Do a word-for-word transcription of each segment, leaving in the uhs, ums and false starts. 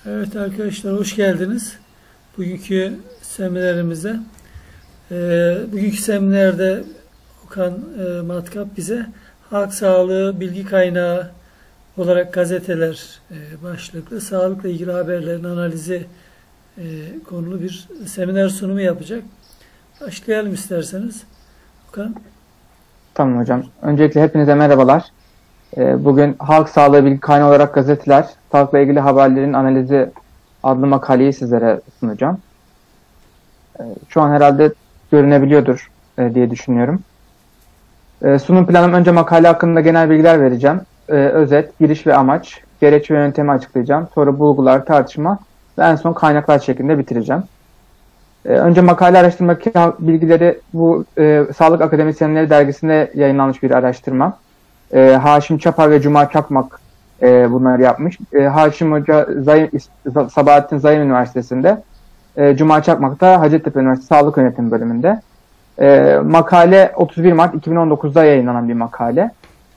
Evet arkadaşlar, hoş geldiniz bugünkü seminerimize. Ee, bugünkü seminerde Okan e, Matkap bize halk sağlığı bilgi kaynağı olarak gazeteler e, başlıklı sağlıkla ilgili haberlerin analizi e, konulu bir seminer sunumu yapacak. Başlayalım isterseniz. Okan. Tamam hocam. Öncelikle hepinize merhabalar. Bugün halk sağlığı bilgi kaynağı olarak gazeteler, sağlıkla ilgili haberlerin analizi adlı makaleyi sizlere sunacağım. Şu an herhalde görünebiliyordur diye düşünüyorum. Sunum planım, önce makale hakkında genel bilgiler vereceğim. Özet, giriş ve amaç, gereç ve yöntemi açıklayacağım. Sonra bulgular, tartışma ve en son kaynaklar şeklinde bitireceğim. Önce makale araştırma bilgileri bu e, Sağlık Akademisyenleri dergisinde yayınlanmış bir araştırma. E, Haşim Çapar ve Cuma Çakmak e, bunları yapmış. E, Haşim Hoca Zayim, Sabahattin Zayim Üniversitesi'nde, e, Cuma Çakmak da Hacettepe Üniversitesi Sağlık Yönetimi bölümünde. E, makale otuz bir Mart iki bin on dokuz'da yayınlanan bir makale.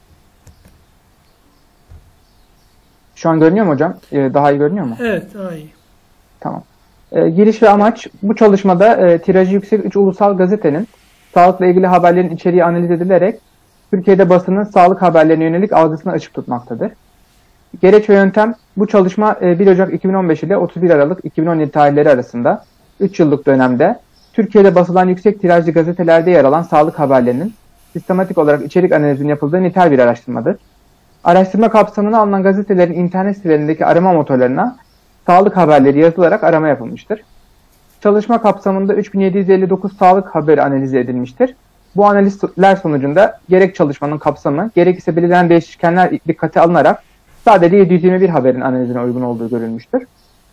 Şu an görünüyor mu hocam? E, daha iyi görünüyor mu? Evet, daha iyi. Tamam. E, giriş ve amaç, bu çalışmada e, tirajı yüksek üç ulusal gazetenin sağlıkla ilgili haberlerin içeriği analiz edilerek Türkiye'de basının sağlık haberlerine yönelik algısını açık tutmaktadır. Gereç ve yöntem, bu çalışma e, bir Ocak iki bin on beş ile otuz bir Aralık iki bin on yedi tarihleri arasında üç yıllık dönemde Türkiye'de basılan yüksek tirajlı gazetelerde yer alan sağlık haberlerinin sistematik olarak içerik analizinin yapıldığı nitel bir araştırmadır. Araştırma kapsamına alınan gazetelerin internet sitelerindeki arama motorlarına sağlık haberleri yazılarak arama yapılmıştır. Çalışma kapsamında üç bin yedi yüz elli dokuz sağlık haberi analiz edilmiştir. Bu analizler sonucunda gerek çalışmanın kapsamı, gerek ise belirlenen değişkenler dikkate alınarak sadece yedi yüz yirmi bir haberin analizine uygun olduğu görülmüştür.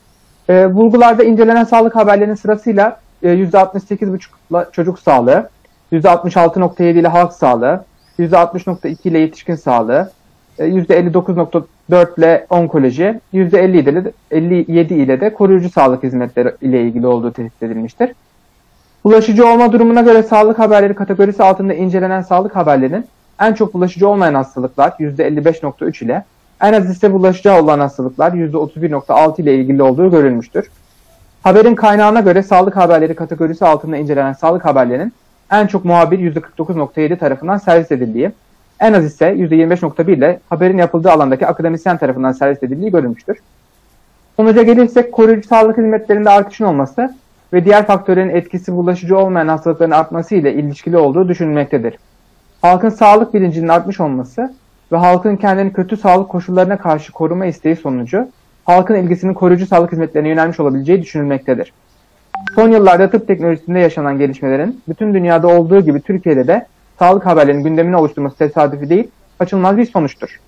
E, bulgularda incelenen sağlık haberlerinin sırasıyla e, yüzde altmış sekiz virgül beş çocuk sağlığı, yüzde altmış altı virgül yedi ile halk sağlığı, yüzde altmış virgül iki ile yetişkin sağlığı, yüzde elli dokuz virgül dört ile onkoloji, yüzde elli yedi ile de koruyucu sağlık hizmetleri ile ilgili olduğu tespit edilmiştir. Bulaşıcı olma durumuna göre sağlık haberleri kategorisi altında incelenen sağlık haberlerinin en çok bulaşıcı olmayan hastalıklar yüzde elli beş virgül üç ile, en az ise bulaşıcı olan hastalıklar yüzde otuz bir virgül altı ile ilgili olduğu görülmüştür. Haberin kaynağına göre sağlık haberleri kategorisi altında incelenen sağlık haberlerinin en çok muhabir yüzde kırk dokuz virgül yedi tarafından servis edildiği, en az ise yüzde yirmi beş virgül bir ile haberin yapıldığı alandaki akademisyen tarafından servis edildiği görülmüştür. Sonuca gelirsek, koruyucu sağlık hizmetlerinde artışın olması ve diğer faktörlerin etkisi bulaşıcı olmayan hastalıkların artması ile ilişkili olduğu düşünülmektedir. Halkın sağlık bilincinin artmış olması ve halkın kendini kötü sağlık koşullarına karşı koruma isteği sonucu halkın ilgisinin koruyucu sağlık hizmetlerine yönelmiş olabileceği düşünülmektedir. Son yıllarda tıp teknolojisinde yaşanan gelişmelerin bütün dünyada olduğu gibi Türkiye'de de sağlık haberlerinin gündemine oluşturması tesadüfi değil, kaçınılmaz bir sonuçtur.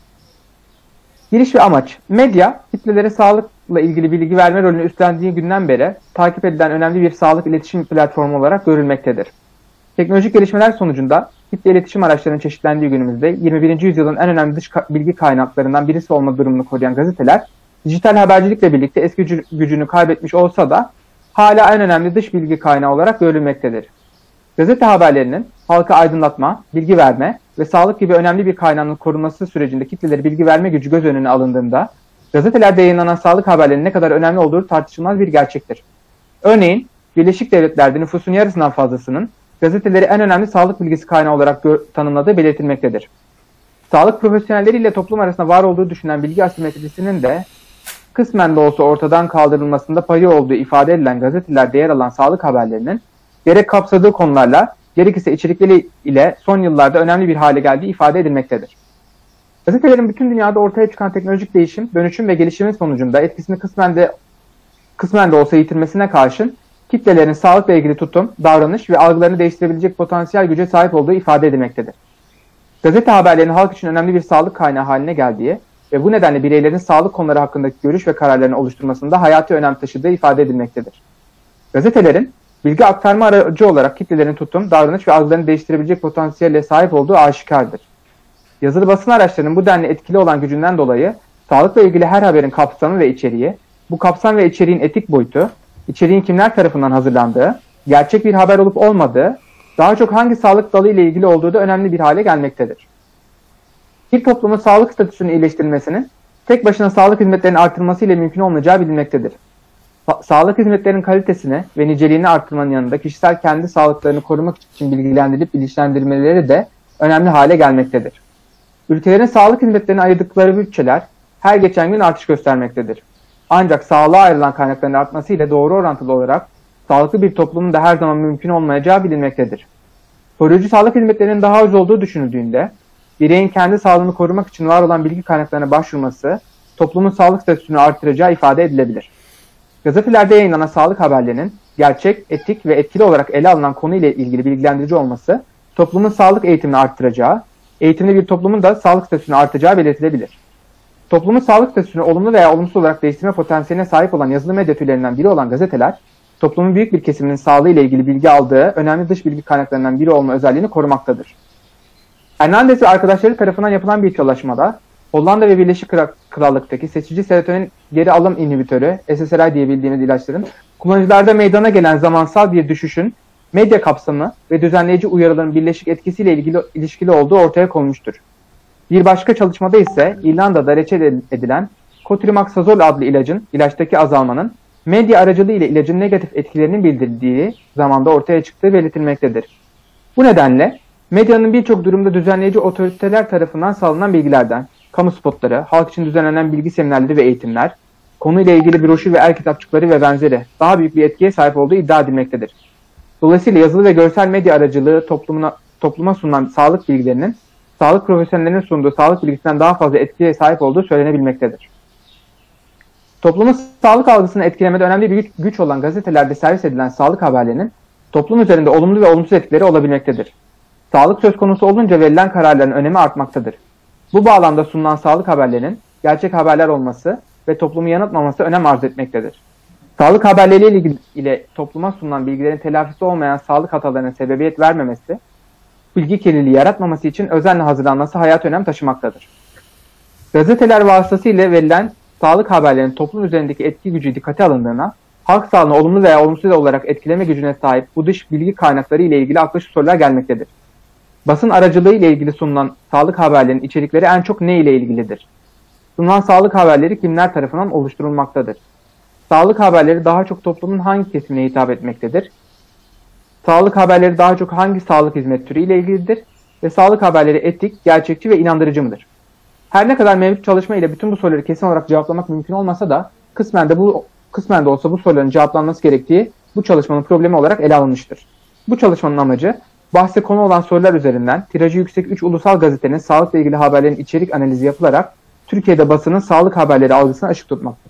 Giriş ve amaç, medya, kitlelere sağlıkla ilgili bilgi verme rolünü üstlendiği günden beri takip edilen önemli bir sağlık iletişim platformu olarak görülmektedir. Teknolojik gelişmeler sonucunda kitle iletişim araçlarının çeşitlendiği günümüzde yirmi birinci yüzyılın en önemli dış bilgi kaynaklarından birisi olma durumunu koruyan gazeteler, dijital habercilikle birlikte eski gücünü kaybetmiş olsa da hala en önemli dış bilgi kaynağı olarak görülmektedir. Gazete haberlerinin halka aydınlatma, bilgi verme ve sağlık gibi önemli bir kaynağın korunması sürecinde kitleleri bilgi verme gücü göz önüne alındığında, gazetelerde yayınlanan sağlık haberlerinin ne kadar önemli olduğu tartışılmaz bir gerçektir. Örneğin, Birleşik Devletler'de nüfusun yarısından fazlasının gazeteleri en önemli sağlık bilgisi kaynağı olarak tanımladığı belirtilmektedir. Sağlık profesyonelleri ile toplum arasında var olduğu düşünülen bilgi asimetrisinin de kısmen de olsa ortadan kaldırılmasında payı olduğu ifade edilen gazetelerde yer alan sağlık haberlerinin gerek kapsadığı konularla, gerek ise içerikleri ile son yıllarda önemli bir hale geldiği ifade edilmektedir. Gazetelerin bütün dünyada ortaya çıkan teknolojik değişim, dönüşüm ve gelişimin sonucunda etkisini kısmen de, kısmen de olsa yitirmesine karşın, kitlelerin sağlıkla ilgili tutum, davranış ve algılarını değiştirebilecek potansiyel güce sahip olduğu ifade edilmektedir. Gazete haberlerinin halk için önemli bir sağlık kaynağı haline geldiği ve bu nedenle bireylerin sağlık konuları hakkındaki görüş ve kararlarını oluşturmasında hayati önem taşıdığı ifade edilmektedir. Gazetelerin bilgi aktarma aracı olarak kitlelerin tutum, davranış ve algılarını değiştirebilecek potansiyelle sahip olduğu aşikardır. Yazılı basın araçlarının bu denli etkili olan gücünden dolayı sağlıkla ilgili her haberin kapsamı ve içeriği, bu kapsam ve içeriğin etik boyutu, içeriğin kimler tarafından hazırlandığı, gerçek bir haber olup olmadığı, daha çok hangi sağlık dalı ile ilgili olduğu da önemli bir hale gelmektedir. Bir toplumun sağlık statüsünün iyileştirilmesinin tek başına sağlık hizmetlerinin artırılması ile mümkün olmayacağı bilinmektedir. Sa- sağlık hizmetlerinin kalitesini ve niceliğini artırmanın yanında kişisel kendi sağlıklarını korumak için bilgilendirilip bilinçlendirmeleri de önemli hale gelmektedir. Ülkelerin sağlık hizmetlerine ayırdıkları bütçeler her geçen gün artış göstermektedir. Ancak sağlığa ayrılan kaynakların artması ile doğru orantılı olarak sağlıklı bir toplumun da her zaman mümkün olmayacağı bilinmektedir. Koruyucu sağlık hizmetlerinin daha az olduğu düşünüldüğünde, bireyin kendi sağlığını korumak için var olan bilgi kaynaklarına başvurması, toplumun sağlık statüsünü artıracağı ifade edilebilir. Gazetelerde yayınlanan sağlık haberlerinin gerçek, etik ve etkili olarak ele alınan konu ile ilgili bilgilendirici olması, toplumun sağlık eğitimini arttıracağı, eğitimli bir toplumun da sağlık statüsünü artacağı belirtilebilir. Toplumun sağlık statüsünü olumlu veya olumsuz olarak değiştirme potansiyeline sahip olan yazılı medya türlerinden biri olan gazeteler, toplumun büyük bir kesiminin sağlığı ile ilgili bilgi aldığı önemli dış bilgi kaynaklarından biri olma özelliğini korumaktadır. Hernandez ve arkadaşları tarafından yapılan bir çalışmada, Hollanda ve Birleşik Krallık'taki seçici serotonin geri alım inhibitörü, S S R I diye bildiğimiz ilaçların, kullanıcılarda meydana gelen zamansal bir düşüşün, medya kapsamı ve düzenleyici uyarıların birleşik etkisiyle ilgili ilişkili olduğu ortaya konmuştur. Bir başka çalışmada ise İrlanda'da reçete edilen Cotrimoxazole adlı ilacın, ilaçtaki azalmanın, medya aracılığı ile ilacın negatif etkilerinin bildirildiği zamanda ortaya çıktığı belirtilmektedir. Bu nedenle medyanın birçok durumda düzenleyici otoriteler tarafından sağlanan bilgilerden, kamu spotları, halk için düzenlenen bilgi seminerleri ve eğitimler, konuyla ilgili broşür ve el kitapçıkları ve benzeri daha büyük bir etkiye sahip olduğu iddia edilmektedir. Dolayısıyla yazılı ve görsel medya aracılığı toplumuna, topluma sunulan sağlık bilgilerinin, sağlık profesyonellerinin sunduğu sağlık bilgisinden daha fazla etkiye sahip olduğu söylenebilmektedir. Toplumun sağlık algısını etkilemede önemli bir güç olan gazetelerde servis edilen sağlık haberlerinin toplum üzerinde olumlu ve olumsuz etkileri olabilmektedir. Sağlık söz konusu olunca verilen kararların önemi artmaktadır. Bu bağlamda sunulan sağlık haberlerinin gerçek haberler olması ve toplumu yanıltmaması önem arz etmektedir. Sağlık haberleriyle ilgili ile topluma sunulan bilgilerin telafisi olmayan sağlık hatalarına sebebiyet vermemesi, bilgi kirliliği yaratmaması için özenle hazırlanması hayati önem taşımaktadır. Gazeteler vasıtasıyla verilen sağlık haberlerinin toplum üzerindeki etki gücü dikkate alındığına, halk sağlığını olumlu veya olumsuz olarak etkileme gücüne sahip bu dış bilgi kaynakları ile ilgili akla şu sorular gelmektedir. Basın aracılığı ile ilgili sunulan sağlık haberlerinin içerikleri en çok ne ile ilgilidir? Sunulan sağlık haberleri kimler tarafından oluşturulmaktadır? Sağlık haberleri daha çok toplumun hangi kesimine hitap etmektedir? Sağlık haberleri daha çok hangi sağlık hizmet türü ile ilgilidir? Ve sağlık haberleri etik, gerçekçi ve inandırıcı mıdır? Her ne kadar mevcut çalışma ile bütün bu soruları kesin olarak cevaplamak mümkün olmasa da kısmen de bu kısmen de olsa bu soruların cevaplanması gerektiği bu çalışmanın problemi olarak ele alınmıştır. Bu çalışmanın amacı bahse konu olan sorular üzerinden tirajı yüksek üç ulusal gazetenin sağlıkla ilgili haberlerin içerik analizi yapılarak Türkiye'de basının sağlık haberleri algısına ışık tutmaktır.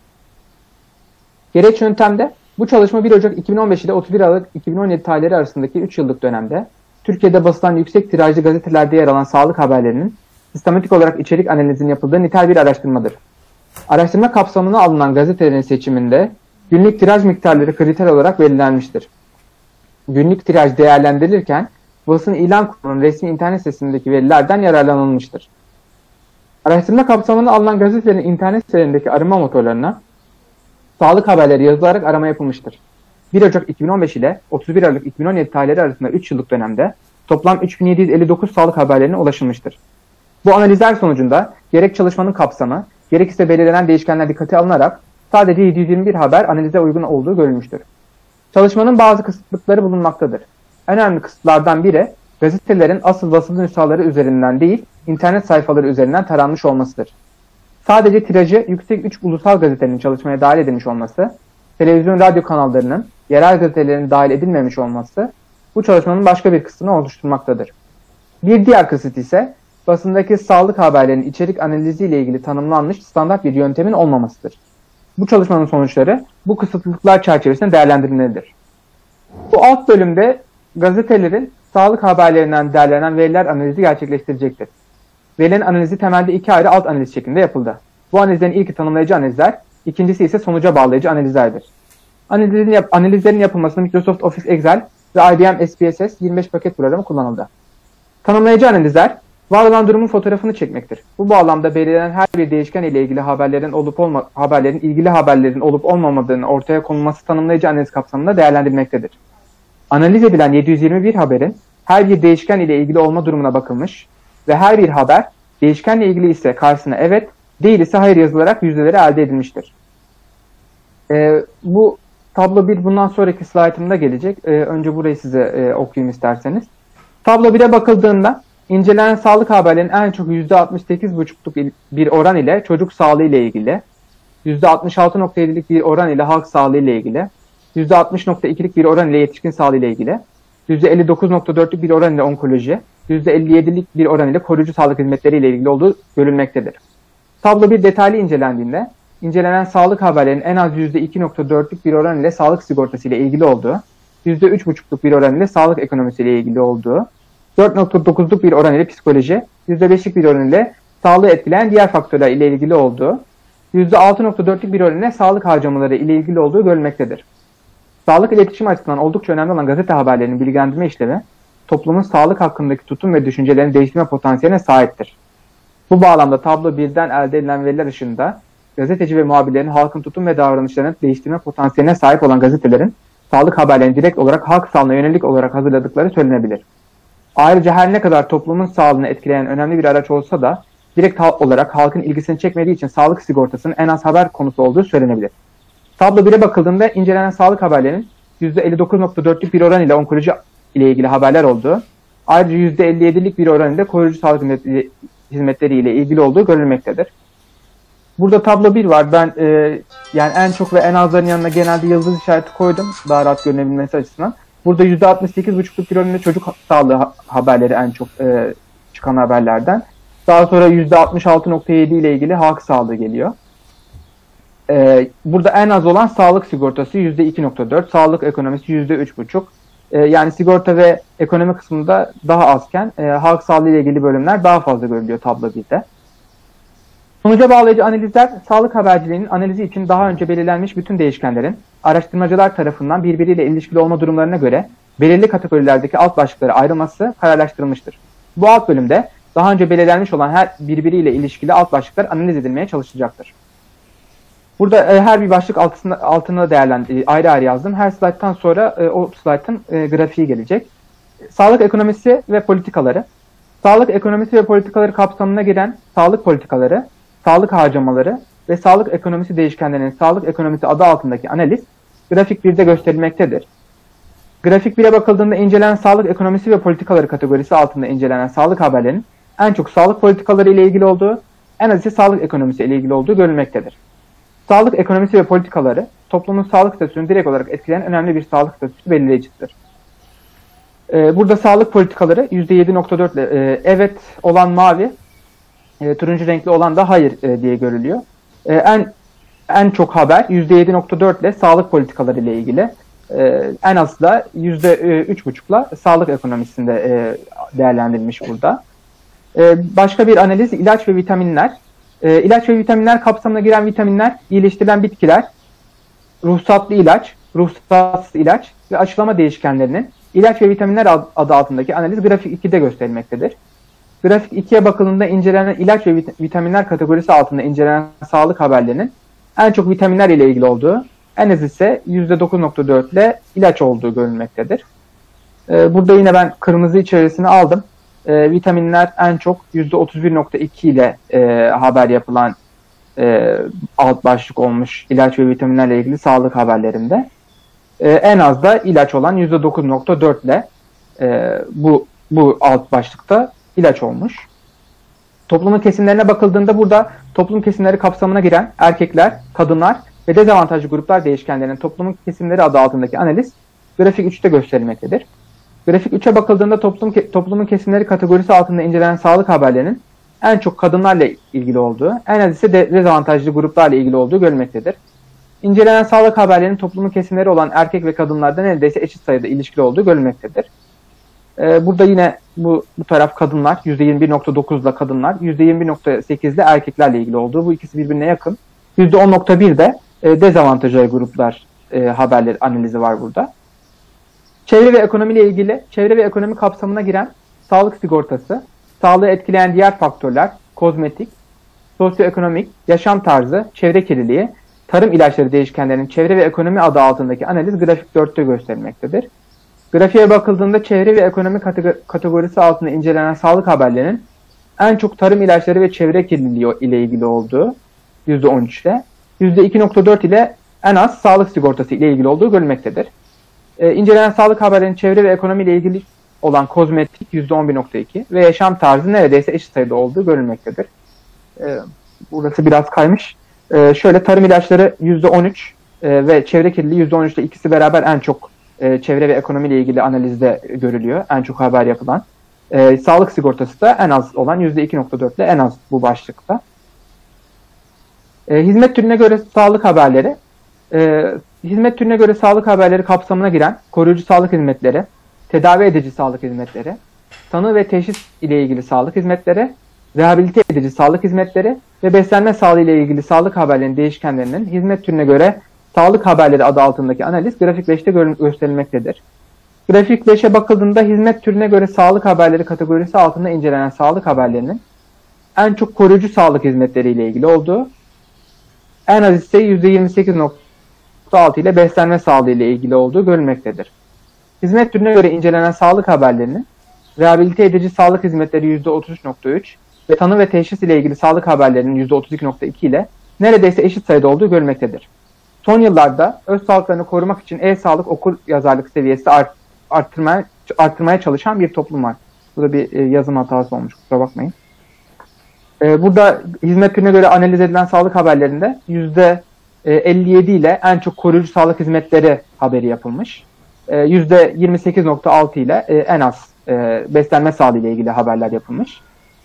Gereç yöntemde bu çalışma bir Ocak iki bin on beş ile otuz bir Aralık iki bin on yedi tarihleri arasındaki üç yıllık dönemde Türkiye'de basılan yüksek tirajlı gazetelerde yer alan sağlık haberlerinin sistematik olarak içerik analizinin yapıldığı nitel bir araştırmadır. Araştırma kapsamına alınan gazetelerin seçiminde günlük tiraj miktarları kriter olarak belirlenmiştir. Günlük tiraj değerlendirilirken basın ilan kurumunun resmi internet sitesindeki verilerden yararlanılmıştır. Araştırma kapsamına alınan gazetelerin internet sitelerindeki arama motorlarına sağlık haberleri yazılarak arama yapılmıştır. bir Ocak iki bin on beş ile otuz bir Aralık iki bin on yedi tarihleri arasında üç yıllık dönemde toplam üç bin yedi yüz elli dokuz sağlık haberlerine ulaşılmıştır. Bu analizler sonucunda gerek çalışmanın kapsamı, gerekse belirlenen değişkenler dikkate alınarak sadece yedi yüz yirmi bir haber analize uygun olduğu görülmüştür. Çalışmanın bazı kısıtlıkları bulunmaktadır. En önemli kısıtlardan biri, gazetelerin asıl basılı nüshaları üzerinden değil, internet sayfaları üzerinden taranmış olmasıdır. Sadece tirajı yüksek üç ulusal gazetenin çalışmaya dahil edilmiş olması, televizyon radyo kanallarının, yerel gazetelerin dahil edilmemiş olması, bu çalışmanın başka bir kısmını oluşturmaktadır. Bir diğer kısıt ise, basındaki sağlık haberlerinin içerik analizi ile ilgili tanımlanmış standart bir yöntemin olmamasıdır. Bu çalışmanın sonuçları bu kısıtlıklar çerçevesinde değerlendirilmelidir. Bu alt bölümde gazetelerin sağlık haberlerinden derlenen veriler analizi gerçekleştirecektir. Verilerin analizi temelde iki ayrı alt analiz şeklinde yapıldı. Bu analizlerin ilki tanımlayıcı analizler, ikincisi ise sonuca bağlayıcı analizlerdir. Analizlerin, yap analizlerin yapılmasında Microsoft Office Excel ve I B M S P S S yirmi beş paket programı kullanıldı. Tanımlayıcı analizler, var olan durumun fotoğrafını çekmektir. Bu bağlamda belirlenen her bir değişken ile ilgili haberlerin olup olma haberlerin ilgili haberlerin olup olmamadığını ortaya konulması tanımlayıcı analiz kapsamında değerlendirilmektedir. Analiz edilen yedi yüz yirmi bir haberin her bir değişken ile ilgili olma durumuna bakılmış ve her bir haber değişkenle ilgili ise karşısına evet, değil ise hayır yazılarak yüzdeleri elde edilmiştir. E, bu tablo bir bundan sonraki slaytımda gelecek. E, önce burayı size e, okuyayım isterseniz. Tablo bire bakıldığında incelenen sağlık haberlerinin en çok yüzde altmış sekiz virgül beşlik bir oran ile çocuk sağlığı ile ilgili, yüzde altmış altı virgül yedilik bir oran ile halk sağlığı ile ilgili, yüzde altmış virgül ikilik bir oran ile yetişkin sağlığı ile ilgili, yüzde elli dokuz virgül dörtlük bir oran ile onkoloji, yüzde elli yedilik bir oran ile koruyucu sağlık hizmetleri ile ilgili olduğu görülmektedir. Tablo bir detaylı incelendiğinde, incelenen sağlık haberlerinin en az yüzde iki virgül dörtlük bir oran ile sağlık sigortası ile ilgili olduğu, yüzde üç virgül beşlik bir oran ile sağlık ekonomisi ile ilgili olduğu, dört virgül dokuzluk bir oran ile psikoloji, yüzde beşlik bir oran ile sağlığı etkileyen diğer faktörler ile ilgili olduğu, yüzde altı virgül dörtlük bir oran ile sağlık harcamaları ile ilgili olduğu görülmektedir. Sağlık iletişim açısından oldukça önemli olan gazete haberlerinin bilgilendirme işlevi, toplumun sağlık hakkındaki tutum ve düşüncelerini değiştirme potansiyeline sahiptir. Bu bağlamda tablo birden elde edilen veriler ışığında, gazeteci ve muhabirlerin halkın tutum ve davranışlarını değiştirme potansiyeline sahip olan gazetelerin, sağlık haberlerini direkt olarak halk sağlığına yönelik olarak hazırladıkları söylenebilir. Ayrıca her ne kadar toplumun sağlığını etkileyen önemli bir araç olsa da, direkt olarak halkın ilgisini çekmediği için sağlık sigortasının en az haber konusu olduğu söylenebilir. Tablo bire bakıldığında incelenen sağlık haberlerinin yüzde elli dokuz virgül dörtlük bir oran ile onkoloji ile ilgili haberler olduğu, ayrıca yüzde elli yedilik bir oran ile koruyucu sağlık hizmetleri ile ilgili olduğu görülmektedir. Burada tablo bir var. Ben e, yani en çok ve en azların yanına genelde yıldız işareti koydum. Daha rahat görünebilmesi açısından. Burada yüzde altmış sekiz virgül beşlik bir oran ile çocuk sağlığı haberleri en çok e, çıkan haberlerden. Daha sonra yüzde altmış altı virgül yedi ile ilgili halk sağlığı geliyor. Ee, burada en az olan sağlık sigortası yüzde iki virgül dört, sağlık ekonomisi yüzde üç virgül beş. Ee, yani sigorta ve ekonomi kısmında daha azken e, halk sağlığı ile ilgili bölümler daha fazla görülüyor tablo birde. Sonuca bağlayıcı analizler, sağlık haberciliğinin analizi için daha önce belirlenmiş bütün değişkenlerin araştırmacılar tarafından birbiriyle ilişkili olma durumlarına göre belirli kategorilerdeki alt başlıkları ayrılması kararlaştırılmıştır. Bu alt bölümde daha önce belirlenmiş olan her birbiriyle ilişkili alt başlıklar analiz edilmeye çalışılacaktır. Burada e, her bir başlık altına, altına değerlendir, ayrı ayrı yazdım. Her slayttan sonra e, o slaytın e, grafiği gelecek. Sağlık ekonomisi ve politikaları. Sağlık ekonomisi ve politikaları kapsamına giren sağlık politikaları, sağlık harcamaları ve sağlık ekonomisi değişkenlerinin sağlık ekonomisi adı altındaki analiz grafik birde gösterilmektedir. Grafik bire bakıldığında incelenen sağlık ekonomisi ve politikaları kategorisi altında incelenen sağlık haberlerinin en çok sağlık politikaları ile ilgili olduğu, en az ise sağlık ekonomisi ile ilgili olduğu görülmektedir. Sağlık ekonomisi ve politikaları, toplumun sağlık statüsünü direkt olarak etkileyen önemli bir sağlık statüsü belirleyicidir. Ee, burada sağlık politikaları yüzde yedi virgül dört ile e, evet olan mavi, e, turuncu renkli olan da hayır e, diye görülüyor. E, en en çok haber yüzde yedi virgül dört ile sağlık politikaları ile ilgili. E, en az da yüzde üç virgül beş ile sağlık ekonomisinde e, değerlendirilmiş burada. E, başka bir analiz ilaç ve vitaminler. E, ilaç ve vitaminler kapsamına giren vitaminler, iyileştirilen bitkiler, ruhsatlı ilaç, ruhsatsız ilaç ve aşılama değişkenlerinin ilaç ve vitaminler adı altındaki analiz grafik ikide gösterilmektedir. Grafik ikiye bakıldığında incelenen ilaç ve vitaminler kategorisi altında incelenen sağlık haberlerinin en çok vitaminler ile ilgili olduğu, en az ise yüzde dokuz virgül dört ile ilaç olduğu görülmektedir. E, burada yine ben kırmızı içerisini aldım. E, vitaminler en çok yüzde otuz bir virgül iki ile e, haber yapılan e, alt başlık olmuş ilaç ve vitaminlerle ilgili sağlık haberlerinde. E, en az da ilaç olan yüzde dokuz virgül dört ile e, bu, bu alt başlıkta ilaç olmuş. Toplumun kesimlerine bakıldığında burada toplum kesimleri kapsamına giren erkekler, kadınlar ve dezavantajlı gruplar değişkenlerinin toplumun kesimleri adı altındaki analiz grafik üçte gösterilmektedir. Grafik üçe bakıldığında toplum, toplumun kesimleri kategorisi altında incelenen sağlık haberlerinin en çok kadınlarla ilgili olduğu, en az ise de dezavantajlı gruplarla ilgili olduğu görülmektedir. İncelenen sağlık haberlerinin toplumun kesimleri olan erkek ve kadınlardan neredeyse eşit sayıda ilişkili olduğu görülmektedir. Ee, burada yine bu, bu taraf kadınlar, yüzde yirmi bir virgül dokuz ile kadınlar, yüzde yirmi bir virgül sekiz ile erkeklerle ilgili olduğu, bu ikisi birbirine yakın. yüzde on virgül bir de e, dezavantajlı gruplar e, haberleri analizi var burada. Çevre ve ekonomi ile ilgili, çevre ve ekonomi kapsamına giren sağlık sigortası, sağlığı etkileyen diğer faktörler, kozmetik, sosyoekonomik, yaşam tarzı, çevre kirliliği, tarım ilaçları değişkenlerinin çevre ve ekonomi adı altındaki analiz grafik dörtte gösterilmektedir. Grafiğe bakıldığında çevre ve ekonomi kategorisi altında incelenen sağlık haberlerinin en çok tarım ilaçları ve çevre kirliliği ile ilgili olduğu yüzde on üç ile, yüzde iki nokta dört ile en az sağlık sigortası ile ilgili olduğu görülmektedir. E, incelenen sağlık haberlerinin çevre ve ekonomi ile ilgili olan kozmetik yüzde on bir nokta iki ve yaşam tarzı neredeyse eşit sayıda olduğu görülmektedir. E, burası biraz kaymış. E, şöyle tarım ilaçları yüzde on üç e, ve çevre kirliliği yüzde on üç ile ikisi beraber en çok e, çevre ve ekonomi ile ilgili analizde görülüyor. En çok haber yapılan. E, sağlık sigortası da en az olan yüzde iki nokta dört ile en az bu başlıkta. E, hizmet türüne göre sağlık haberleri, e, hizmet türüne göre sağlık haberleri kapsamına giren koruyucu sağlık hizmetleri, tedavi edici sağlık hizmetleri, tanı ve teşhis ile ilgili sağlık hizmetleri, rehabilite edici sağlık hizmetleri ve beslenme sağlığı ile ilgili sağlık haberlerinin değişkenlerinin hizmet türüne göre sağlık haberleri adı altındaki analiz grafik beşte gösterilmektedir. Grafik beşe bakıldığında hizmet türüne göre sağlık haberleri kategorisi altında incelenen sağlık haberlerinin en çok koruyucu sağlık hizmetleri ile ilgili olduğu, en az ise yüzde yirmi sekiz nokta altı ile beslenme sağlığı ile ilgili olduğu görülmektedir. Hizmet türüne göre incelenen sağlık haberlerinin rehabilite edici sağlık hizmetleri yüzde otuz üç nokta üç ve tanı ve teşhis ile ilgili sağlık haberlerinin yüzde otuz iki nokta iki ile neredeyse eşit sayıda olduğu görülmektedir. Son yıllarda öz sağlıklarını korumak için e-sağlık okur yazarlık seviyesi art, arttırmaya, arttırmaya çalışan bir toplum var. Burada bir e, yazım hatası olmuş, kusura bakmayın. E, burada hizmet türüne göre analiz edilen sağlık haberlerinde yüzde elli yedi ile en çok koruyucu sağlık hizmetleri haberi yapılmış. E, yüzde yirmi sekiz nokta altı ile e, en az e, beslenme sağlığı ile ilgili haberler yapılmış.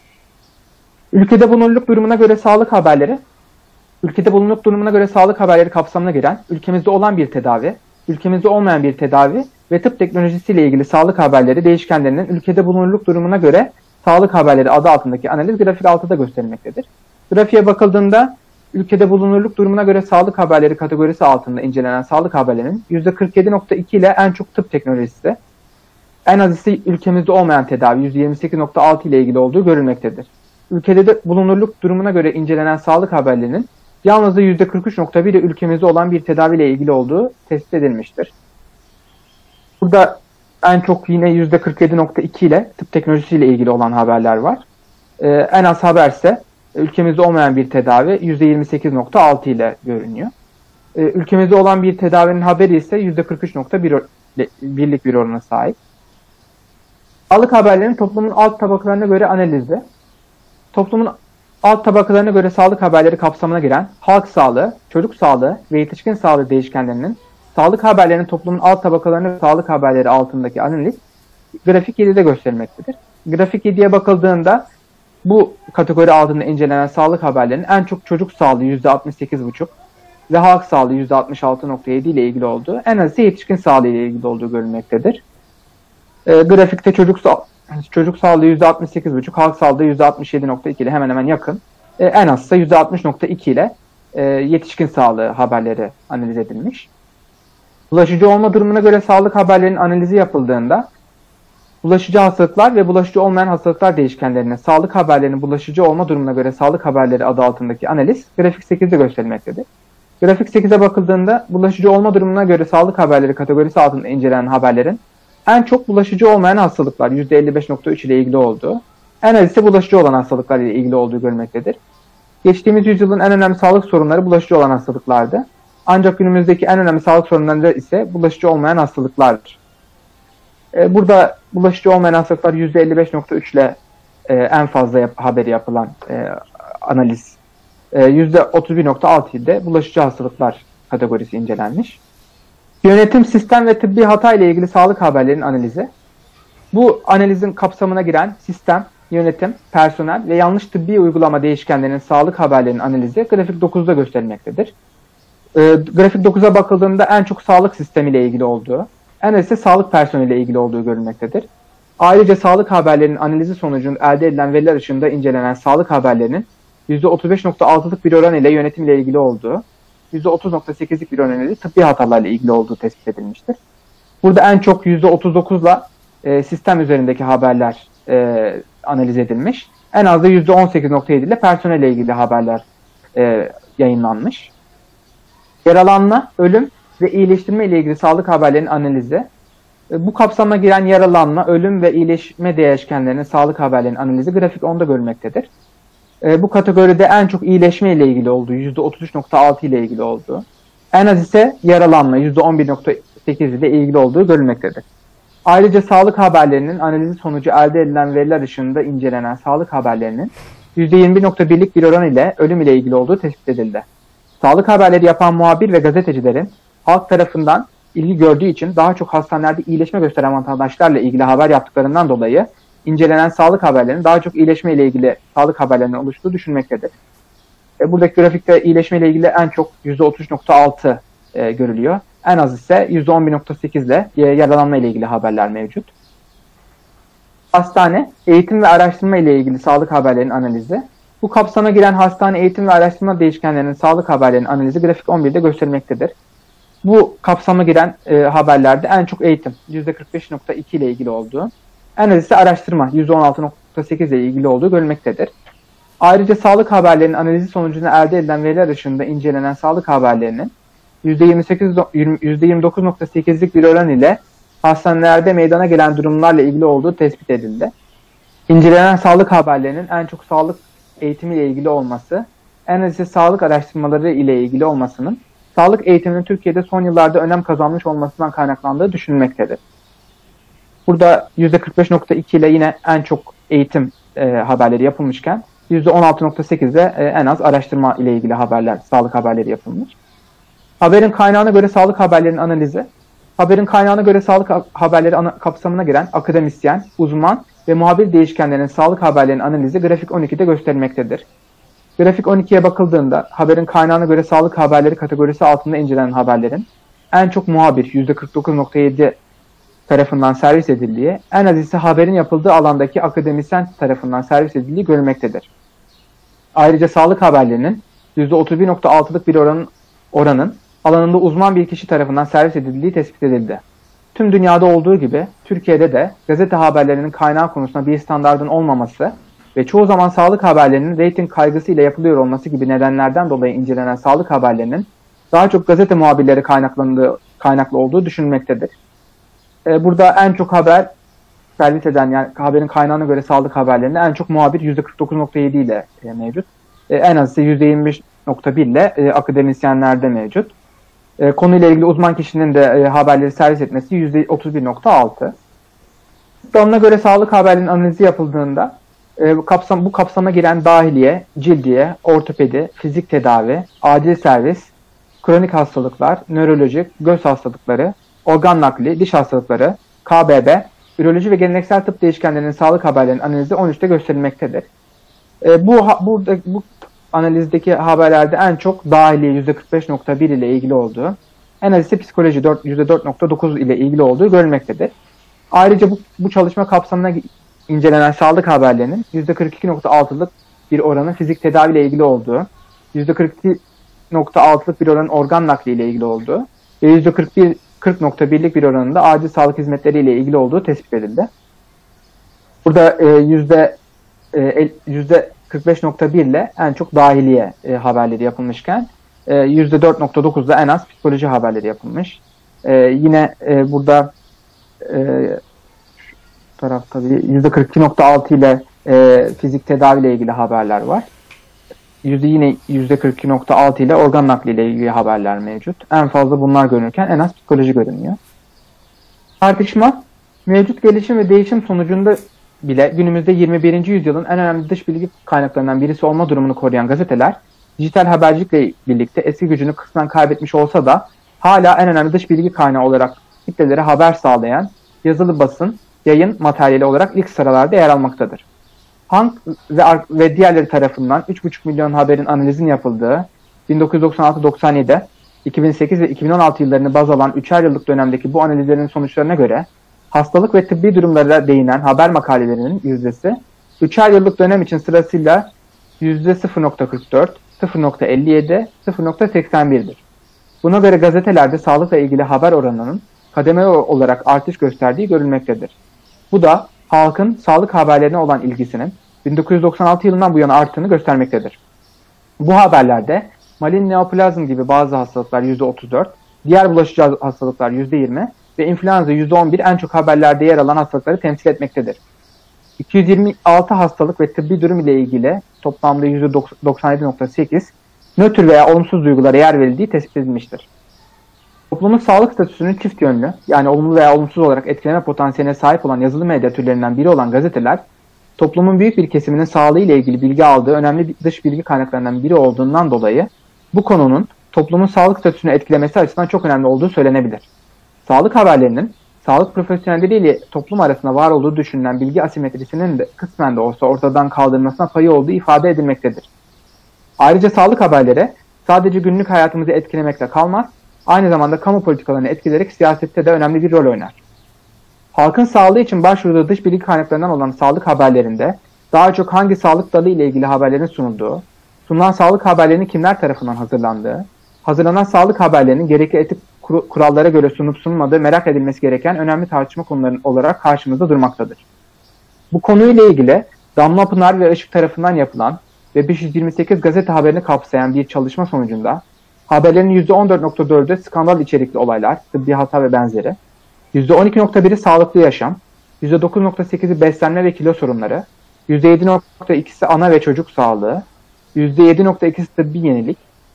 Ülkede bulunurluk durumuna göre sağlık haberleri, ülkede bulunurluk durumuna göre sağlık haberleri kapsamına giren, ülkemizde olan bir tedavi, ülkemizde olmayan bir tedavi ve tıp teknolojisiyle ilgili sağlık haberleri değişkenlerinin ülkede bulunurluk durumuna göre sağlık haberleri adı altındaki analiz grafik altıda gösterilmektedir. Grafiğe bakıldığında ülkede bulunurluk durumuna göre sağlık haberleri kategorisi altında incelenen sağlık haberlerinin yüzde kırk yedi nokta iki ile en çok tıp teknolojisi, en az ise ülkemizde olmayan tedavi yüzde yirmi sekiz nokta altı ile ilgili olduğu görülmektedir. Ülkede de bulunurluk durumuna göre incelenen sağlık haberlerinin yalnızca yüzde kırk üç nokta bir ile ülkemizde olan bir tedaviyle ilgili olduğu tespit edilmiştir. Burada en çok yine yüzde kırk yedi nokta iki ile tıp teknolojisiyle ilgili olan haberler var. Ee, en az haberse ülkemizde olmayan bir tedavi yüzde yirmi sekiz nokta altı ile görünüyor. Ee, ülkemizde olan bir tedavinin haberi ise yüzde kırk üç nokta birlik bir orana sahip. Sağlık haberlerinin toplumun alt tabakalarına göre analizi. Toplumun alt tabakalarına göre sağlık haberleri kapsamına giren halk sağlığı, çocuk sağlığı ve yetişkin sağlığı değişkenlerinin sağlık haberlerinin toplumun alt tabakalarına göre sağlık haberleri altındaki analiz grafik yedide gösterilmektedir. Grafik yediye bakıldığında bu kategori altında incelenen sağlık haberlerinin en çok çocuk sağlığı yüzde altmış sekiz nokta beş ve halk sağlığı yüzde altmış altı nokta yedi ile ilgili olduğu, en az ise yetişkin sağlığı ile ilgili olduğu görülmektedir. E, grafikte çocuk sağlığı Çocuk sağlığı yüzde altmış sekiz nokta beş, halk sağlığı yüzde altmış yedi nokta iki ile hemen hemen yakın. E, en az ise yüzde altmış nokta iki ile e, yetişkin sağlığı haberleri analiz edilmiş. Bulaşıcı olma durumuna göre sağlık haberlerinin analizi yapıldığında bulaşıcı hastalıklar ve bulaşıcı olmayan hastalıklar değişkenlerine sağlık haberlerinin bulaşıcı olma durumuna göre sağlık haberleri adı altındaki analiz grafik sekizde gösterilmektedir. Grafik sekize bakıldığında bulaşıcı olma durumuna göre sağlık haberleri kategorisi altında incelenen haberlerin en çok bulaşıcı olmayan hastalıklar yüzde elli beş nokta üç ile ilgili olduğu, en az ise bulaşıcı olan hastalıklar ile ilgili olduğu görülmektedir. Geçtiğimiz yüzyılın en önemli sağlık sorunları bulaşıcı olan hastalıklardı. Ancak günümüzdeki en önemli sağlık sorunları ise bulaşıcı olmayan hastalıklardır. Ee, burada bulaşıcı olmayan hastalıklar yüzde elli beş nokta üç ile e, en fazla yap haberi yapılan e, analiz. E, yüzde otuz bir nokta altı ile bulaşıcı hastalıklar kategorisi incelenmiş. Yönetim, sistem ve tıbbi hata ile ilgili sağlık haberlerinin analizi. Bu analizin kapsamına giren sistem, yönetim, personel ve yanlış tıbbi uygulama değişkenlerinin sağlık haberlerinin analizi grafik dokuzda gösterilmektedir. E, grafik dokuza bakıldığında en çok sağlık sistemi ile ilgili olduğu, en az ise sağlık personeli ile ilgili olduğu görülmektedir. Ayrıca sağlık haberlerinin analizi sonucunda elde edilen veriler ışığında incelenen sağlık haberlerinin yüzde otuz beş nokta altılık bir oran ile yönetim ile ilgili olduğu, yüzde otuz nokta sekizlik bir oran ile tıbbi hatalarla ilgili olduğu tespit edilmiştir. Burada en çok yüzde otuz dokuzla e, sistem üzerindeki haberler e, analiz edilmiş. En az da yüzde on sekiz nokta yedi ile personelle ilgili haberler e, yayınlanmış. Yaralanma, ölüm ve iyileştirme ile ilgili sağlık haberlerinin analizi. E, bu kapsama giren yaralanma, ölüm ve iyileşme değişkenlerinin sağlık haberlerinin analizi grafik onda görülmektedir. E, bu kategoride en çok iyileşme ile ilgili olduğu, yüzde otuz üç nokta altı ile ilgili olduğu, en az ise yaralanma, yüzde on bir nokta sekiz ile ilgili olduğu görülmektedir. Ayrıca sağlık haberlerinin analizi sonucu elde edilen veriler ışığında incelenen sağlık haberlerinin yüzde yirmi bir nokta birlik bir oran ile ölüm ile ilgili olduğu tespit edildi. Sağlık haberleri yapan muhabir ve gazetecilerin halk tarafından ilgi gördüğü için daha çok hastanelerde iyileşme gösteren vatandaşlarla ilgili haber yaptıklarından dolayı incelenen sağlık haberlerinin daha çok iyileşme ile ilgili sağlık haberlerinin oluştuğu düşünülmektedir. E, buradaki grafikte iyileşme ile ilgili en çok yüzde otuz üç nokta altı e, görülüyor. En az ise yüzde on bir nokta sekiz ile e, yaralanma ile ilgili haberler mevcut. Hastane, eğitim ve araştırma ile ilgili sağlık haberlerinin analizi. Bu kapsama giren hastane eğitim ve araştırma değişkenlerinin sağlık haberlerinin analizi grafik on birde gösterilmektedir. Bu kapsama giren e, haberlerde en çok eğitim yüzde kırk beş nokta iki ile ilgili olduğu, en az ise araştırma yüzde on altı nokta sekiz ile ilgili olduğu görülmektedir. Ayrıca sağlık haberlerinin analizi sonucunda elde edilen veriler ışığında incelenen sağlık haberlerinin yüzde yirmi dokuz nokta sekizlik bir oran ile hastanelerde meydana gelen durumlarla ilgili olduğu tespit edildi. İncelenen sağlık haberlerinin en çok sağlık eğitimi ile ilgili olması, en az ise sağlık araştırmaları ile ilgili olmasının sağlık eğitiminin Türkiye'de son yıllarda önem kazanmış olmasından kaynaklandığı düşünülmektedir. Burada yüzde kırk beş nokta iki ile yine en çok eğitim e, haberleri yapılmışken yüzde on altı nokta sekizde e, en az araştırma ile ilgili haberler, sağlık haberleri yapılmış. Haberin kaynağına göre sağlık haberlerinin analizi. Haberin kaynağına göre sağlık haberleri ana, kapsamına giren akademisyen, uzman ve muhabir değişkenlerin sağlık haberlerinin analizi grafik on ikide gösterilmektedir. Grafik on ikiye bakıldığında haberin kaynağına göre sağlık haberleri kategorisi altında incelenen haberlerin en çok muhabir yüzde kırk dokuz nokta yedi tarafından servis edildiği, en az ise haberin yapıldığı alandaki akademisyen tarafından servis edildiği görülmektedir. Ayrıca sağlık haberlerinin yüzde otuz bir nokta altılık bir oranın, oranın alanında uzman bir kişi tarafından servis edildiği tespit edildi. Tüm dünyada olduğu gibi Türkiye'de de gazete haberlerinin kaynağı konusunda bir standardın olmaması ve çoğu zaman sağlık haberlerinin reyting kaygısıyla yapılıyor olması gibi nedenlerden dolayı incelenen sağlık haberlerinin daha çok gazete muhabirleri kaynaklandığı, kaynaklı olduğu düşünülmektedir. Ee, burada en çok haber servis eden, yani haberin kaynağına göre sağlık haberlerinde en çok muhabir yüzde kırk dokuz nokta yedi ile e, mevcut. E, en az ise yüzde yirmi beş nokta bir ile e, akademisyenlerde mevcut. E, konuyla ilgili uzman kişinin de e, haberleri servis etmesi yüzde otuz bir nokta altı. Ona göre sağlık haberlerinin analizi yapıldığında e, kapsam, bu kapsama giren dahiliye, cildiye, ortopedi, fizik tedavi, acil servis, kronik hastalıklar, nörolojik, göz hastalıkları, organ nakli, diş hastalıkları, K B B, üroloji ve geleneksel tıp değişkenlerinin sağlık haberlerinin analizi on üçte gösterilmektedir. E, bu burada bu analizdeki haberlerde en çok dahiliye yüzde kırk beş nokta bir ile ilgili olduğu, en az ise psikoloji yüzde dört nokta dokuz ile ilgili olduğu görülmektedir. Ayrıca bu, bu çalışma kapsamına incelenen sağlık haberlerinin yüzde kırk iki nokta altılık bir oranın fizik tedavi ile ilgili olduğu, yüzde kırk iki nokta altılık bir oranın organ nakli ile ilgili olduğu ve yüzde kırk nokta birlik bir oranında acil sağlık hizmetleri ile ilgili olduğu tespit edildi. Burada e, yüzde e, yüzde kırk beş nokta bir ile en çok dahiliye e, haberleri yapılmışken e, yüzde dört nokta dokuzda en az psikoloji haberleri yapılmış. E, yine e, burada e, tarafta yüzde kırk iki nokta altı ile e, fizik tedavi ile ilgili haberler var. Yüzde yine yüzde kırk iki nokta altı ile organ nakli ile ilgili haberler mevcut. En fazla bunlar görünürken en az psikoloji görünüyor. Tartışma, mevcut gelişim ve değişim sonucunda bile günümüzde yirmi birinci yüzyılın en önemli dış bilgi kaynaklarından birisi olma durumunu koruyan gazeteler, dijital habercilikle birlikte eski gücünü kısmen kaybetmiş olsa da hala en önemli dış bilgi kaynağı olarak kitlelere haber sağlayan yazılı basın, yayın materyali olarak ilk sıralarda yer almaktadır. Hank ve, ve diğerleri tarafından üç buçuk milyon haberin analizinin yapıldığı bin dokuz yüz doksan altı doksan yedi, iki bin sekiz ve iki bin on altı yıllarını baz alan üçer yıllık dönemdeki bu analizlerin sonuçlarına göre hastalık ve tıbbi durumlara değinen haber makalelerinin yüzdesi üçer yıllık dönem için sırasıyla yüzde sıfır nokta kırk dört, sıfır nokta elli yedi, sıfır nokta seksen bir'dir. Buna göre gazetelerde sağlıkla ilgili haber oranının kademeli olarak artış gösterdiği görülmektedir. Bu da halkın sağlık haberlerine olan ilgisinin bin dokuz yüz doksan altı yılından bu yana arttığını göstermektedir. Bu haberlerde malin neoplazm gibi bazı hastalıklar yüzde otuz dört, diğer bulaşıcı hastalıklar yüzde yirmi ve influenza yüzde on bir en çok haberlerde yer alan hastalıkları temsil etmektedir. iki yüz yirmi altı hastalık ve tıbbi durum ile ilgili toplamda yüzde doksan yedi nokta sekiz nötr veya olumsuz duygulara yer verildiği tespit edilmiştir. Toplumun sağlık statüsünün çift yönlü, yani olumlu veya olumsuz olarak etkileme potansiyeline sahip olan yazılı medya türlerinden biri olan gazeteler, toplumun büyük bir kesiminin sağlığı ile ilgili bilgi aldığı önemli dış bilgi kaynaklarından biri olduğundan dolayı bu konunun toplumun sağlık statüsünü etkilemesi açısından çok önemli olduğu söylenebilir. Sağlık haberlerinin sağlık profesyonelleri ile toplum arasında var olduğu düşünülen bilgi asimetrisinin de kısmen de olsa ortadan kaldırılmasına payı olduğu ifade edilmektedir. Ayrıca sağlık haberleri sadece günlük hayatımızı etkilemekle kalmaz, aynı zamanda kamu politikalarını etkileyerek siyasette de önemli bir rol oynar. Halkın sağlığı için başvurduğu dış bilgi kaynaklarından olan sağlık haberlerinde daha çok hangi sağlık dalı ile ilgili haberlerin sunulduğu, sunulan sağlık haberlerinin kimler tarafından hazırlandığı, hazırlanan sağlık haberlerinin gerekli etik kurallara göre sunup sunulmadığı merak edilmesi gereken önemli tartışma konuları olarak karşımızda durmaktadır. Bu konuyla ilgili Damla Pınar ve Işık tarafından yapılan ve beş yüz yirmi sekiz gazete haberini kapsayan bir çalışma sonucunda haberlerin yüzde on dört nokta dördü skandal içerikli olaylar, tıbbi hata ve benzeri, yüzde on iki nokta biri sağlıklı yaşam, yüzde dokuz nokta sekizi beslenme ve kilo sorunları, yüzde yedi nokta ikisi ana ve çocuk sağlığı, yüzde yedi nokta ikisi tıbbi yenilik,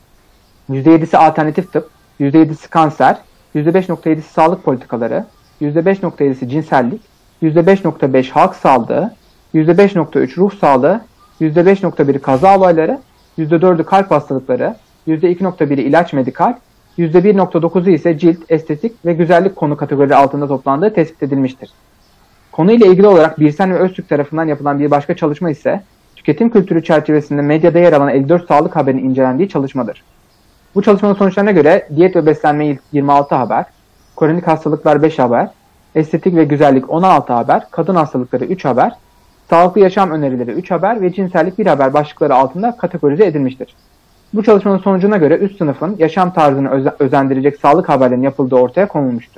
yüzde yedisi alternatif tıp, yüzde yedisi kanser, yüzde beş nokta yedisi sağlık politikaları, yüzde beş nokta yedisi cinsellik, yüzde beş nokta beş halk sağlığı, yüzde beş nokta üç ruh sağlığı, yüzde beş nokta biri kaza olayları, yüzde dördü kalp hastalıkları, yüzde iki nokta biri ilaç medikal, yüzde bir nokta dokuzu ise cilt, estetik ve güzellik konu kategorileri altında toplandığı tespit edilmiştir. Konuyla ilgili olarak Birsen ve Öztürk tarafından yapılan bir başka çalışma ise tüketim kültürü çerçevesinde medyada yer alan elli dört sağlık haberinin incelendiği çalışmadır. Bu çalışmanın sonuçlarına göre diyet ve beslenme yirmi altı haber, kronik hastalıklar beş haber, estetik ve güzellik on altı haber, kadın hastalıkları üç haber, sağlıklı yaşam önerileri üç haber ve cinsellik bir haber başlıkları altında kategorize edilmiştir. Bu çalışmanın sonucuna göre üst sınıfın yaşam tarzını özen özendirecek sağlık haberlerinin yapıldığı ortaya konulmuştur.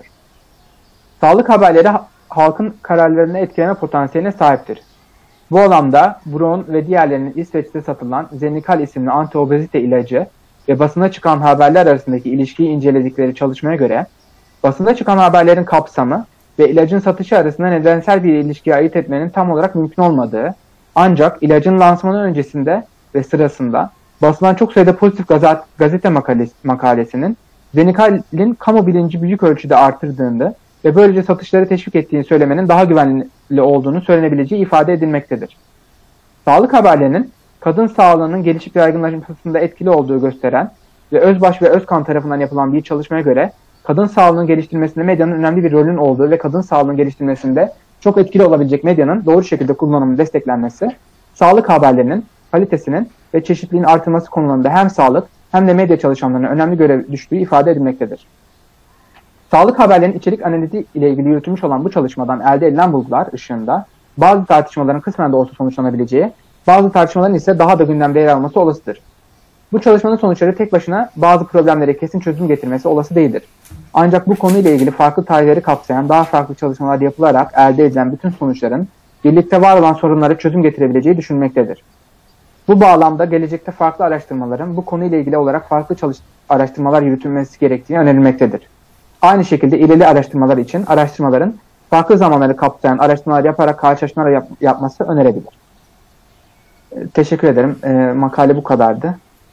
Sağlık haberleri halkın kararlarını etkileme potansiyeline sahiptir. Bu alanda Brown ve diğerlerinin İsveç'te satılan Zenikal isimli antiobezite ilacı ve basına çıkan haberler arasındaki ilişkiyi inceledikleri çalışmaya göre basında çıkan haberlerin kapsamı ve ilacın satışı arasında nedensel bir ilişkiyi ayırt etmenin tam olarak mümkün olmadığı, ancak ilacın lansmanı öncesinde ve sırasında basılan çok sayıda pozitif gazete makalesinin Zenikal'in kamu bilinci büyük ölçüde artırdığını ve böylece satışları teşvik ettiğini söylemenin daha güvenli olduğunu söylenebileceği ifade edilmektedir. Sağlık haberlerinin kadın sağlığının gelişip yaygınlaşmasında etkili olduğu gösteren ve Özbaş ve Özkan tarafından yapılan bir çalışmaya göre kadın sağlığının geliştirilmesinde medyanın önemli bir rolünün olduğu ve kadın sağlığının geliştirilmesinde çok etkili olabilecek medyanın doğru şekilde kullanımının desteklenmesi, sağlık haberlerinin kalitesinin ve çeşitliliğin artırılması konularında hem sağlık hem de medya çalışanlarına önemli görev düştüğü ifade edilmektedir. Sağlık haberlerinin içerik analizi ile ilgili yürütülmüş olan bu çalışmadan elde edilen bulgular ışığında bazı tartışmaların kısmen de olsa sonuçlanabileceği, bazı tartışmaların ise daha da gündemde yer alması olasıdır. Bu çalışmanın sonuçları tek başına bazı problemlere kesin çözüm getirmesi olası değildir. Ancak bu konuyla ilgili farklı tarihleri kapsayan daha farklı çalışmalar yapılarak elde edilen bütün sonuçların birlikte var olan sorunlara çözüm getirebileceği düşünülmektedir. Bu bağlamda gelecekte farklı araştırmaların bu konuyla ilgili olarak farklı çalış araştırmalar yürütülmesi gerektiği önerilmektedir. Aynı şekilde ileri araştırmalar için araştırmaların farklı zamanları kapsayan araştırmalar yaparak karşılaşmalar yap yapması önerebilir. E, teşekkür ederim. E, makale bu kadardı.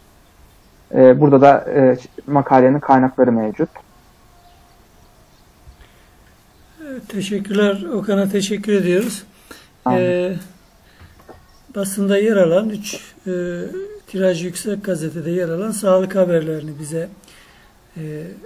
E, burada da e, makalenin kaynakları mevcut. Teşekkürler. Okan'a teşekkür ediyoruz. E, basında yer alan üç e, tiraj yüksek gazetede yer alan sağlık haberlerini bize e,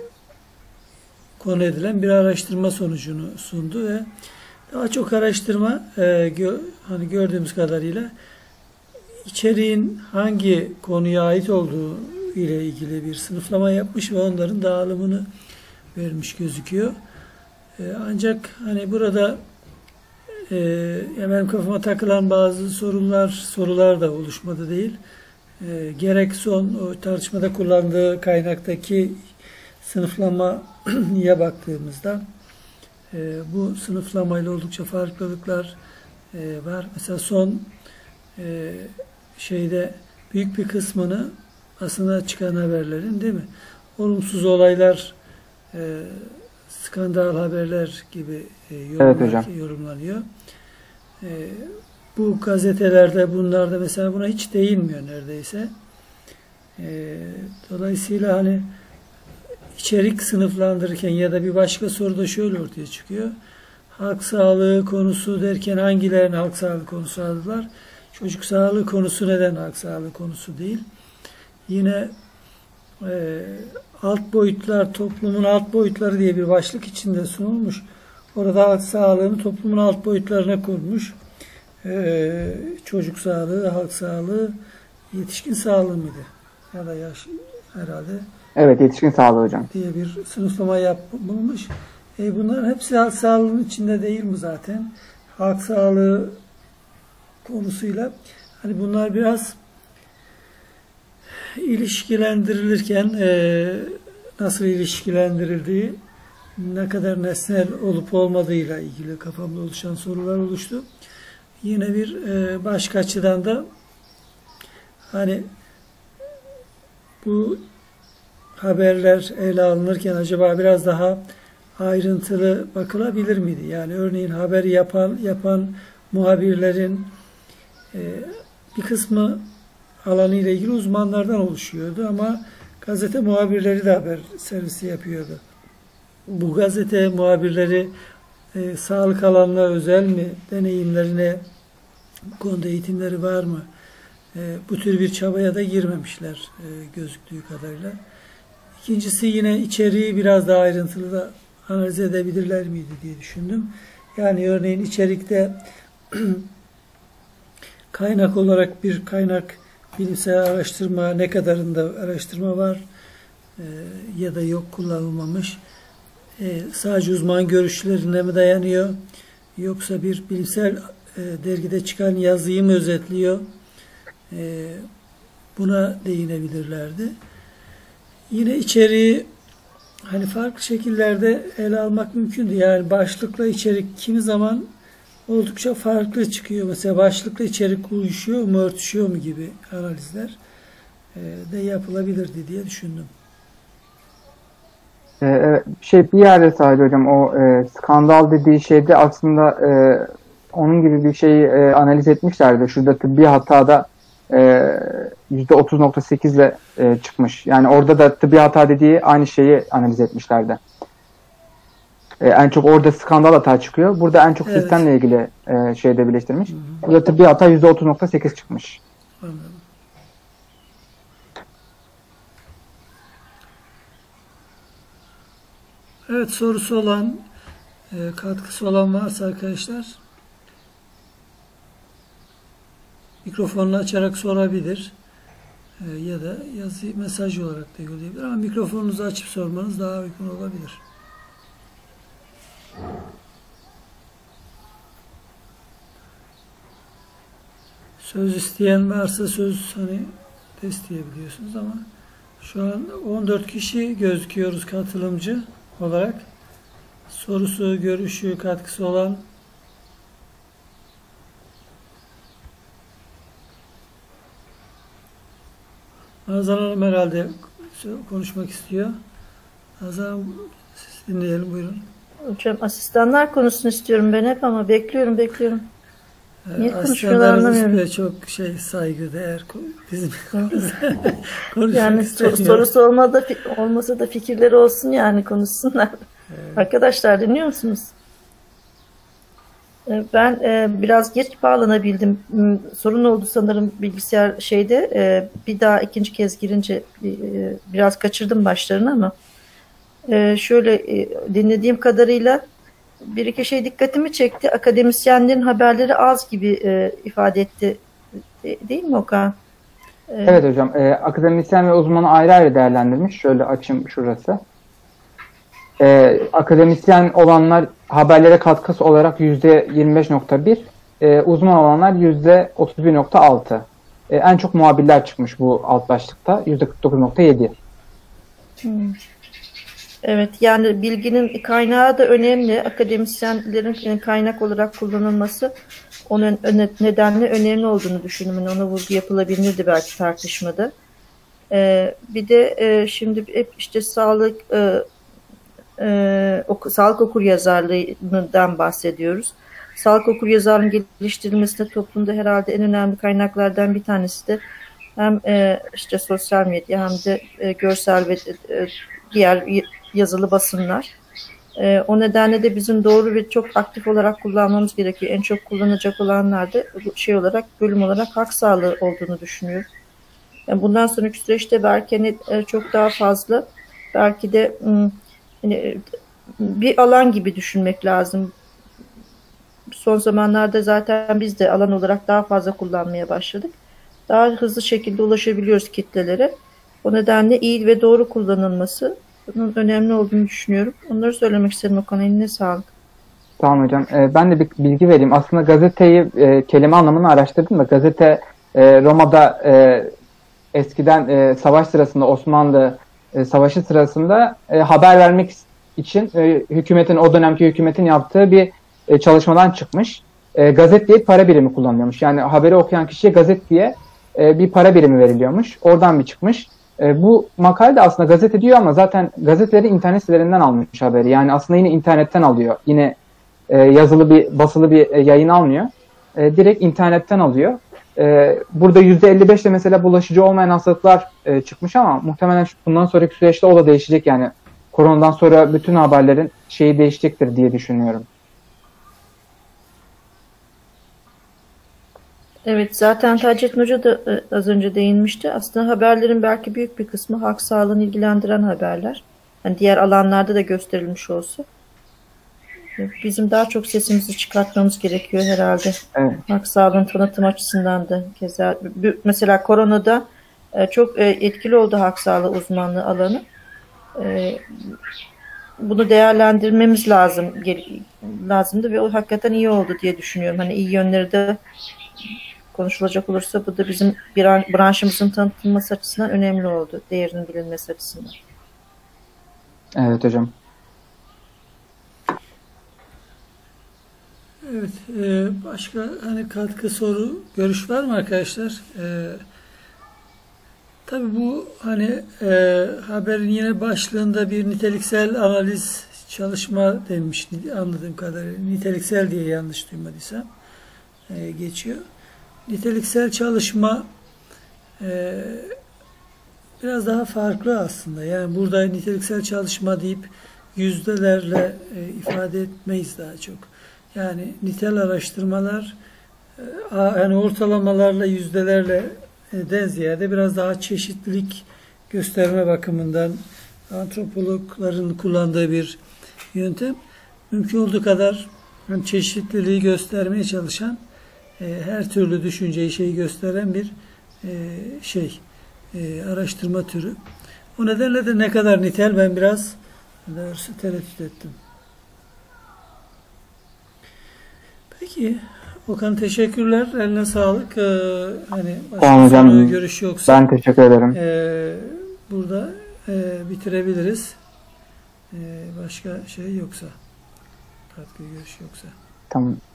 konu edilen bir araştırma sonucunu sundu ve daha çok araştırma e, gö hani gördüğümüz kadarıyla içeriğin hangi konuya ait olduğu ile ilgili bir sınıflama yapmış ve onların dağılımını vermiş gözüküyor. E, ancak hani burada e, hemen kafama takılan bazı sorunlar sorular da oluşmadı değil. E, gerek son o tartışmada kullandığı kaynaktaki sınıflamaya baktığımızda e, bu sınıflamayla oldukça farklılıklar e, var. Mesela son e, şeyde büyük bir kısmını basına çıkan haberlerin değil mi? Olumsuz olaylar e, skandal haberler gibi e, Evet hocam. yorumlar, yorumlanıyor. E, bu gazetelerde, bunlarda mesela buna hiç değinmiyor neredeyse. E, dolayısıyla hani içerik sınıflandırırken ya da bir başka soruda şöyle ortaya çıkıyor. Halk sağlığı konusu derken hangilerini halk sağlığı konusu aldılar? Çocuk sağlığı konusu neden halk sağlığı konusu değil? Yine e, alt boyutlar, toplumun alt boyutları diye bir başlık içinde sunulmuş. Orada halk sağlığını toplumun alt boyutlarına kurmuş. E, çocuk sağlığı, halk sağlığı, yetişkin sağlığı mıydı? Ya da yaş herhalde. Evet, yetişkin sağlığı hocam. Diye bir sınıflama yapılmış. E bunların hepsi halk sağlığının içinde değil mi zaten? Halk sağlığı konusuyla hani bunlar biraz ilişkilendirilirken e, nasıl ilişkilendirildiği, ne kadar nesnel olup olmadığıyla ilgili kafamda oluşan sorular oluştu. Yine bir e, başka açıdan da hani bu haberler ele alınırken acaba biraz daha ayrıntılı bakılabilir miydi? Yani örneğin haber yapan yapan muhabirlerin e, bir kısmı alanıyla ilgili uzmanlardan oluşuyordu ama gazete muhabirleri de haber servisi yapıyordu. Bu gazete muhabirleri e, sağlık alanına özel mi? Deneyimlerine, bu konuda eğitimleri var mı? E, bu tür bir çabaya da girmemişler e, gözüktüğü kadarıyla. İkincisi yine içeriği biraz daha ayrıntılı da analiz edebilirler miydi diye düşündüm. Yani örneğin içerikte kaynak olarak bir kaynak, bilimsel araştırma, ne kadarında araştırma var e, ya da yok, kullanılmamış. E, sadece uzman görüşlerine mi dayanıyor? Yoksa bir bilimsel e, dergide çıkan yazıyı mı özetliyor? E, buna değinebilirlerdi. Yine içeriği hani farklı şekillerde ele almak mümkündü. Yani başlıkla içerik kimi zaman oldukça farklı çıkıyor. Mesela başlıkla içerik uyuşuyor mu, örtüşüyor mu gibi analizler de yapılabilirdi diye düşündüm. Ee, şey bir yerde sadece hocam o e, skandal dediği şeyde aslında e, onun gibi bir şeyi e, analiz etmişlerdi. Şurada tıbbi hatada e, yüzde otuz nokta sekiz ile e, çıkmış. Yani orada da tıbbi hata dediği aynı şeyi analiz etmişlerdi. E, en çok orada skandal hata çıkıyor. Burada en çok evet. sistemle ilgili e, şeyde birleştirmiş. Hı hı. Burada tıbbi hata yüzde otuz nokta sekiz çıkmış. Anladım. Evet, sorusu olan, e, katkısı olan varsa arkadaşlar mikrofonunu açarak sorabilir. E, ya da yazı mesaj olarak da yollayabilir ama mikrofonunuzu açıp sormanız daha uygun olabilir. Söz isteyen varsa söz hani de isteyebiliyorsunuz ama şu an on dört kişi gözüküyoruz katılımcı olarak. Sorusu, görüşü, katkısı olan Nazan Hanım herhalde konuşmak istiyor. Nazan Hanım, siz dinleyelim, buyurun. Hocam asistanlar konusunu istiyorum ben hep ama bekliyorum bekliyorum. Niye konuşmuyorlar anlamıyorum. Çok şey saygı değer bizim yani sor, sorusu olmada, olmasa da fikirleri olsun yani konuşsunlar. Evet. Arkadaşlar dinliyor musunuz? Ben e, biraz geç bağlanabildim. Sorun oldu sanırım bilgisayar şeyde. E, bir daha ikinci kez girince e, biraz kaçırdım başlarını ama e, şöyle e, dinlediğim kadarıyla bir iki şey dikkatimi çekti. Akademisyenlerin haberleri az gibi e, ifade etti. De, değil mi Okan? E, evet hocam. E, akademisyen ve uzmanı ayrı ayrı değerlendirmiş. Şöyle açayım şurası. E, akademisyen olanlar haberlere katkısı olarak yüzde yirmi beş nokta bir, e, uzman olanlar yüzde otuz bir nokta altı. E, en çok muhabirler çıkmış bu alt başlıkta. yüzde kırk dokuz nokta yedi. Hmm. Evet, yani bilginin kaynağı da önemli. Akademisyenlerin kaynak olarak kullanılması onun nedenle önemli olduğunu düşünüyorum. Ona vurgu yapılabilirdi belki tartışmada. Ee, bir de e, şimdi hep işte sağlık, e, e, oku, sağlık okuryazarlığından bahsediyoruz. Sağlık okuryazarlığının geliştirilmesinde toplumda herhalde en önemli kaynaklardan bir tanesi de hem e, işte sosyal medya hem de e, görsel ve e, diğer yazılı basınlar. E, o nedenle de bizim doğru ve çok aktif olarak kullanmamız gerekiyor. En çok kullanacak olanlar da şey olarak, bölüm olarak halk sağlığı olduğunu düşünüyorum. Yani bundan sonraki süreçte belki hani e, çok daha fazla, belki de hani, bir alan gibi düşünmek lazım. Son zamanlarda zaten biz de alan olarak daha fazla kullanmaya başladık. Daha hızlı şekilde ulaşabiliyoruz kitlelere. O nedenle iyi ve doğru kullanılması bunun önemli olduğunu düşünüyorum. Onları söylemek istedim Okan. Eline sağlık. Tamam hocam. Ee, ben de bir bilgi vereyim. Aslında gazeteyi e, kelime anlamını araştırdım da gazete e, Roma'da e, eskiden e, savaş sırasında Osmanlı e, savaşı sırasında e, haber vermek için e, hükümetin o dönemki hükümetin yaptığı bir e, çalışmadan çıkmış. E, gazet diye para birimi kullanılıyormuş. Yani haberi okuyan kişiye gazet diye e, bir para birimi veriliyormuş. Oradan bir çıkmış. E, bu makale de aslında gazete diyor ama zaten gazeteleri internet sitelerinden almış haberi. Yani aslında yine internetten alıyor. Yine e, yazılı bir basılı bir e, yayın almıyor. E, direkt internetten alıyor. E, burada yüzde elli beş de mesela bulaşıcı olmayan hastalıklar e, çıkmış ama muhtemelen bundan sonraki süreçte o da değişecek. Yani koronadan sonra bütün haberlerin şeyi değişecektir diye düşünüyorum. Evet, zaten Taceddin Hoca da az önce değinmişti. Aslında haberlerin belki büyük bir kısmı halk sağlığını ilgilendiren haberler. Yani diğer alanlarda da gösterilmiş olsa. Bizim daha çok sesimizi çıkartmamız gerekiyor herhalde. Evet. Halk sağlığının tanıtım açısından da. Keza, mesela koronada çok etkili oldu halk sağlığı uzmanlığı alanı. Bunu değerlendirmemiz lazım, lazımdı ve o hakikaten iyi oldu diye düşünüyorum. Hani iyi yönleri de konuşulacak olursa bu da bizim branşımızın tanıtılması açısından önemli oldu. Değerinin bilinmesi açısından. Evet hocam. Evet. E, başka hani katkı, soru, görüş var mı arkadaşlar? E, tabii bu hani e, haberin yine başlığında bir niteliksel analiz çalışma demiş anladığım kadarıyla. Niteliksel diye yanlış duymadıysam e, geçiyor. Niteliksel çalışma e, biraz daha farklı aslında. Yani burada niteliksel çalışma deyip yüzdelerle e, ifade etmeyiz daha çok. Yani nitel araştırmalar e, yani ortalamalarla yüzdelerle e, den ziyade biraz daha çeşitlilik gösterme bakımından antropologların kullandığı bir yöntem. Mümkün olduğu kadar yani çeşitliliği göstermeye çalışan e, her türlü düşünceyi şeyi gösteren bir e, şey e, araştırma türü. O nedenle de ne kadar nitel ben biraz doğrusu tereddüt ettim. Peki Okan teşekkürler. Eline sağlık. Ee, hani başka tamam hocam. soru, görüş yoksa ben teşekkür ederim. E, burada e, bitirebiliriz. E, başka şey yoksa katkı, görüş yoksa. Tamam.